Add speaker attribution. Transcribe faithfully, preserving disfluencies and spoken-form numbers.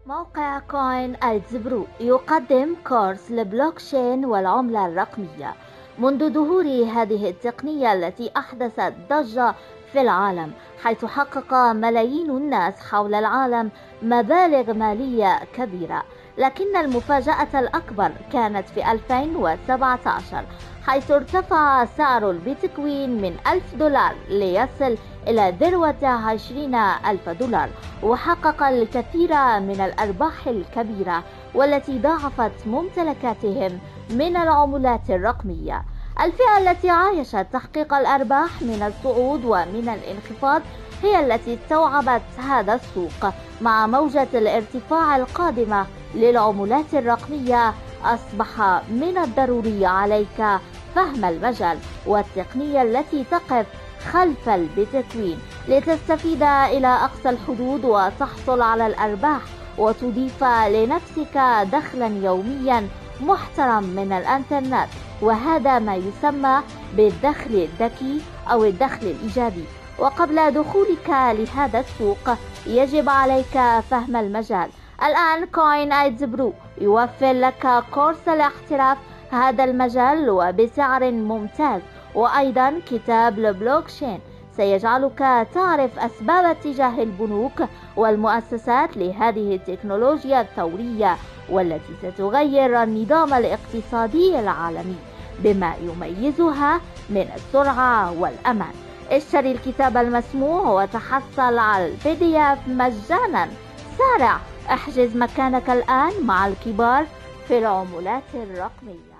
Speaker 1: موقع كوين ايدز برو يقدم كورس لبلوكشين والعملة الرقمية. منذ ظهور هذه التقنية التي أحدثت ضجة في العالم، حيث حقق ملايين الناس حول العالم مبالغ مالية كبيرة، لكن المفاجأة الأكبر كانت في ألفين وسبعة عشر، حيث ارتفع سعر البيتكوين من ألف دولار ليصل إلى ذروة عشرين ألف دولار، وحقق الكثير من الأرباح الكبيرة والتي ضاعفت ممتلكاتهم من العملات الرقمية. الفئة التي عايشت تحقيق الأرباح من الصعود ومن الانخفاض هي التي استوعبت هذا السوق. مع موجة الارتفاع القادمة للعملات الرقمية، أصبح من الضروري عليك فهم المجال والتقنية التي تقف خلف البيتكوين لتستفيد إلى أقصى الحدود وتحصل على الأرباح وتضيف لنفسك دخلا يوميا محترم من الإنترنت، وهذا ما يسمى بالدخل الذكي أو الدخل الإيجابي. وقبل دخولك لهذا السوق يجب عليك فهم المجال. الآن كوين ايدز برو يوفر لك كورس لاحتراف هذا المجال وبسعر ممتاز، وأيضا كتاب البلوكشين سيجعلك تعرف أسباب اتجاه البنوك والمؤسسات لهذه التكنولوجيا الثورية والتي ستغير النظام الاقتصادي العالمي بما يميزها من السرعة والأمان. اشتري الكتاب المسموع وتحصل على البي دي اف مجانا. سارع، احجز مكانك الآن مع الكبار في العملات الرقمية.